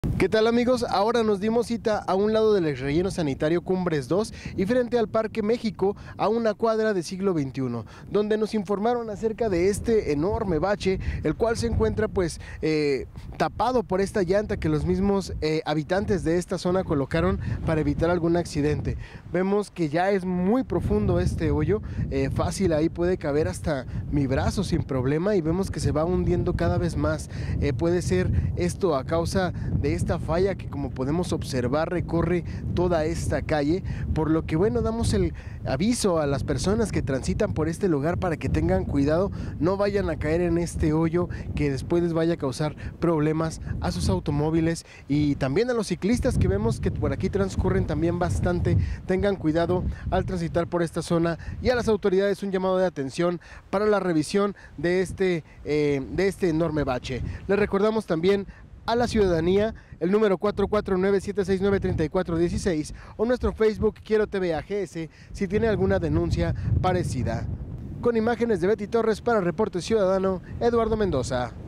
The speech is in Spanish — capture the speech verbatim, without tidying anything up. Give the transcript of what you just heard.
¿Qué tal, amigos? Ahora nos dimos cita a un lado del relleno sanitario Cumbres dos y frente al Parque México, a una cuadra de siglo veintiuno, donde nos informaron acerca de este enorme bache, el cual se encuentra pues eh, tapado por esta llanta que los mismos eh, habitantes de esta zona colocaron para evitar algún accidente. Vemos que ya es muy profundo este hoyo, eh, fácil, ahí puede caber hasta mi brazo sin problema, y vemos que se va hundiendo cada vez más. Eh, puede ser esto a causa de esta falla que, como podemos observar, recorre toda esta calle, por lo que bueno, damos el aviso a las personas que transitan por este lugar para que tengan cuidado, no vayan a caer en este hoyo que después les vaya a causar problemas a sus automóviles, y también a los ciclistas que vemos que por aquí transcurren también bastante. Tengan cuidado al transitar por esta zona, y a las autoridades un llamado de atención para la revisión de este, eh, de este enorme bache. Les recordamos también a la ciudadanía el número cuatro cuatro nueve, siete seis nueve, tres cuatro uno seis o nuestro Facebook Quiero T V A G S si tiene alguna denuncia parecida. Con imágenes de Betty Torres para Reporte Ciudadano, Eduardo Mendoza.